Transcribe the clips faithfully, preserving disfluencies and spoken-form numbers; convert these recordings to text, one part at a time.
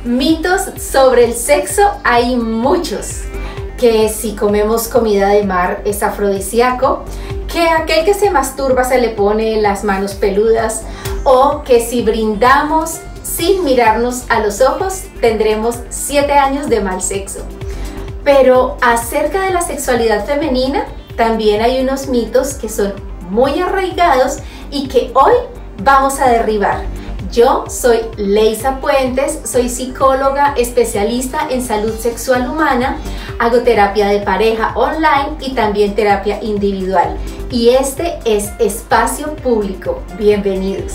Mitos sobre el sexo hay muchos. Que si comemos comida de mar es afrodisíaco, que aquel que se masturba se le pone las manos peludas, o que si brindamos sin mirarnos a los ojos tendremos siete años de mal sexo. Pero acerca de la sexualidad femenina también hay unos mitos que son muy arraigados y que hoy vamos a derribar. Yo soy Leisa Puentes, soy psicóloga especialista en salud sexual humana, hago terapia de pareja online y también terapia individual. Y este es Espacio Público. Bienvenidos.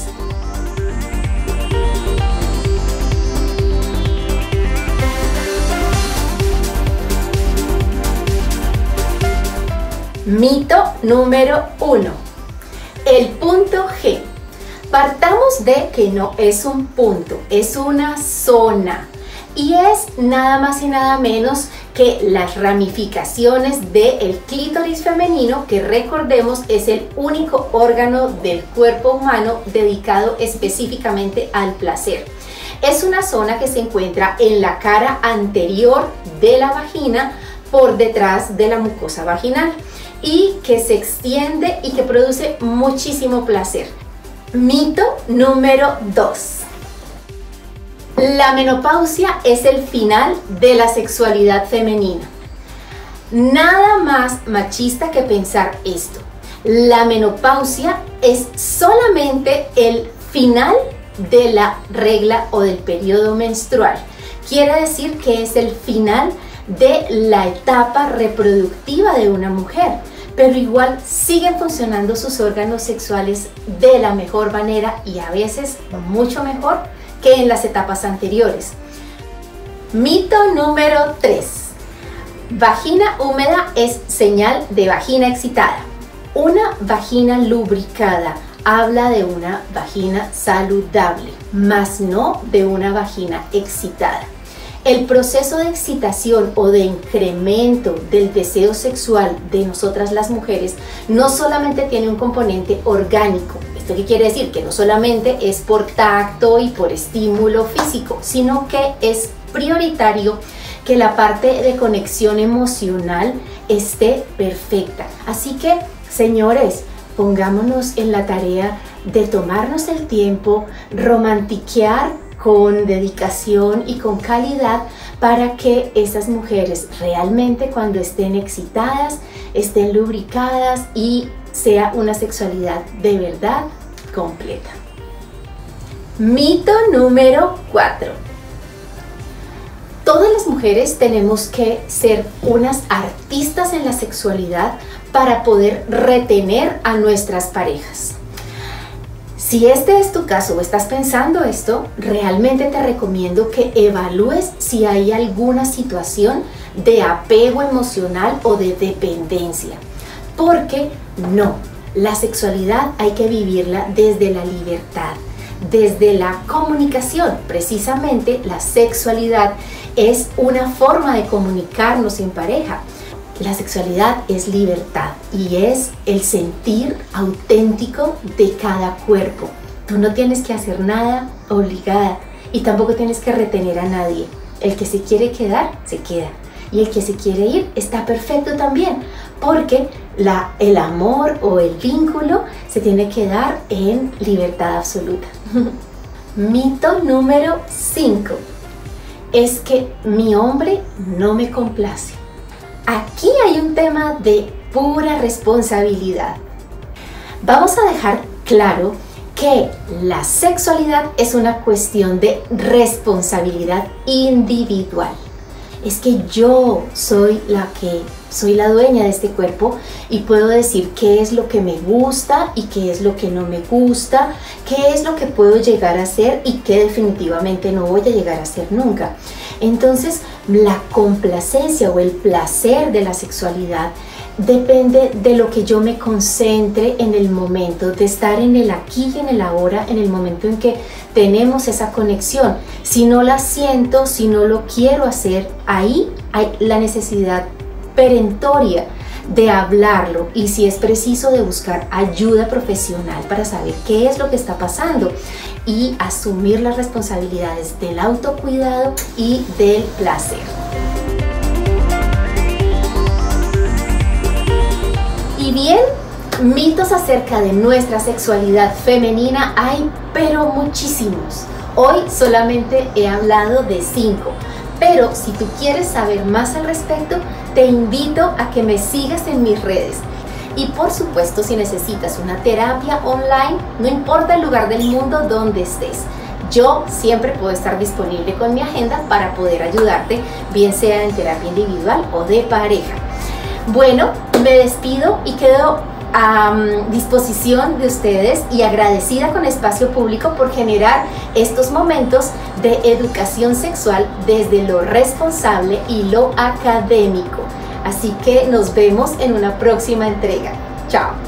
Mito número uno. El punto G. Partamos de que no es un punto, es una zona y es nada más y nada menos que las ramificaciones del clítoris femenino, que recordemos es el único órgano del cuerpo humano dedicado específicamente al placer. Es una zona que se encuentra en la cara anterior de la vagina, por detrás de la mucosa vaginal, y que se extiende y que produce muchísimo placer. Mito número dos. La menopausia es el final de la sexualidad femenina. Nada más machista que pensar esto. La menopausia es solamente el final de la regla o del periodo menstrual. Quiere decir que es el final de la etapa reproductiva de una mujer, pero igual siguen funcionando sus órganos sexuales de la mejor manera y a veces mucho mejor que en las etapas anteriores. Mito número tres. Vagina húmeda es señal de vagina excitada. Una vagina lubricada habla de una vagina saludable, más no de una vagina excitada. El proceso de excitación o de incremento del deseo sexual de nosotras las mujeres no solamente tiene un componente orgánico. ¿Esto qué quiere decir? Que no solamente es por tacto y por estímulo físico, sino que es prioritario que la parte de conexión emocional esté perfecta. Así que, señores, pongámonos en la tarea de tomarnos el tiempo, romantiquear con dedicación y con calidad para que esas mujeres realmente cuando estén excitadas, estén lubricadas y sea una sexualidad de verdad completa. Mito número cuatro. Todas las mujeres tenemos que ser unas artistas en la sexualidad para poder retener a nuestras parejas. Si este es tu caso o estás pensando esto, realmente te recomiendo que evalúes si hay alguna situación de apego emocional o de dependencia. Porque no, la sexualidad hay que vivirla desde la libertad, desde la comunicación. Precisamente la sexualidad es una forma de comunicarnos en pareja. La sexualidad es libertad y es el sentir auténtico de cada cuerpo. Tú no tienes que hacer nada obligada y tampoco tienes que retener a nadie. El que se quiere quedar, se queda. Y el que se quiere ir está perfecto también, porque la, el amor o el vínculo se tiene que dar en libertad absoluta. Mito número cinco. Es que mi hombre no me complace. Aquí hay un tema de pura responsabilidad. Vamos a dejar claro que la sexualidad es una cuestión de responsabilidad individual. Es que yo soy la que soy la dueña de este cuerpo y puedo decir qué es lo que me gusta y qué es lo que no me gusta, qué es lo que puedo llegar a hacer y qué definitivamente no voy a llegar a hacer nunca. Entonces, la complacencia o el placer de la sexualidad depende de lo que yo me concentre en el momento, de estar en el aquí y en el ahora, en el momento en que tenemos esa conexión. Si no la siento, si no lo quiero hacer, ahí hay la necesidad perentoria de hablarlo y, si es preciso, de buscar ayuda profesional para saber qué es lo que está pasando. y asumir las responsabilidades del autocuidado y del placer. Y bien, mitos acerca de nuestra sexualidad femenina hay, pero muchísimos. Hoy solamente he hablado de cinco, pero si tú quieres saber más al respecto, te invito a que me sigas en mis redes. Y por supuesto, si necesitas una terapia online, no importa el lugar del mundo donde estés, yo siempre puedo estar disponible con mi agenda para poder ayudarte, bien sea en terapia individual o de pareja. Bueno, me despido y quedo a um, disposición de ustedes y agradecida con Espacio Público por generar estos momentos de educación sexual desde lo responsable y lo académico. Así que nos vemos en una próxima entrega. Chao.